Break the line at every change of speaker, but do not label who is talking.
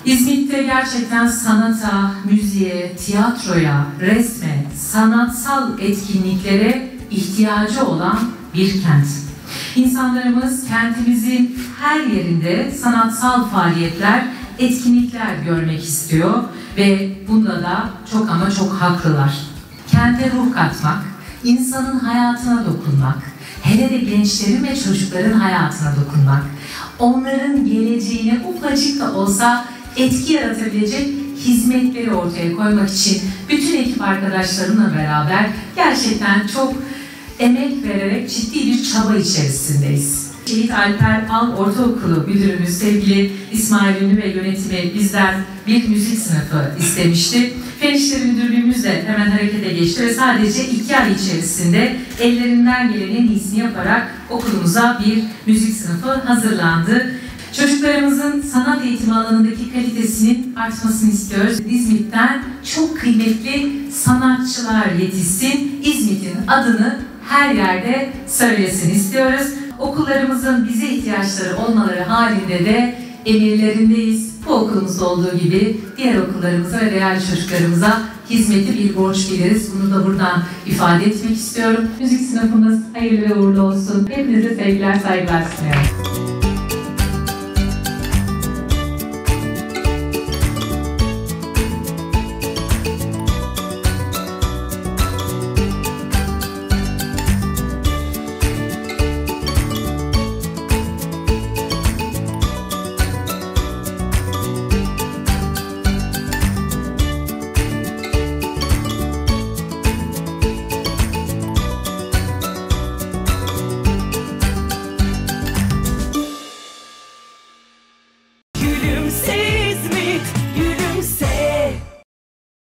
İzmit'te gerçekten sanata, müziğe, tiyatroya, resme, sanatsal etkinliklere ihtiyacı olan bir kent. İnsanlarımız kentimizin her yerinde sanatsal faaliyetler, etkinlikler görmek istiyor ve bunda da çok ama çok haklılar. Kente ruh katmak, insanın hayatına dokunmak, hele de gençlerin ve çocukların hayatına dokunmak, onların geleceğine ufacık da olsa etki yaratabilecek hizmetleri ortaya koymak için bütün ekip arkadaşlarımla beraber gerçekten çok emek vererek ciddi bir çaba içerisindeyiz. Şehit Alper Al Ortaokulu Müdürümüz sevgili İsmail Ünlü ve yönetimi bizden bir müzik sınıfı istemişti. Fen İşleri Müdürlüğümüz de hemen harekete geçti ve sadece 2 ay içerisinde ellerinden gelenin iyisini yaparak okulumuza bir müzik sınıfı hazırlandı. Çocuklarımızın sanat eğitimi alanındaki kalitesinin artmasını istiyoruz. İzmit'ten çok kıymetli sanatçılar yetişsin, İzmit'in adını her yerde söylesin istiyoruz. Okullarımızın bize ihtiyaçları olmaları halinde de emirlerindeyiz. Bu okulumuzda olduğu gibi diğer okullarımıza ve değerli çocuklarımıza hizmeti bir borç biliriz. Bunu da buradan ifade etmek istiyorum. Müzik sınıfımız hayırlı ve uğurlu olsun. Hepinize sevgiler, saygılar sunuyorum.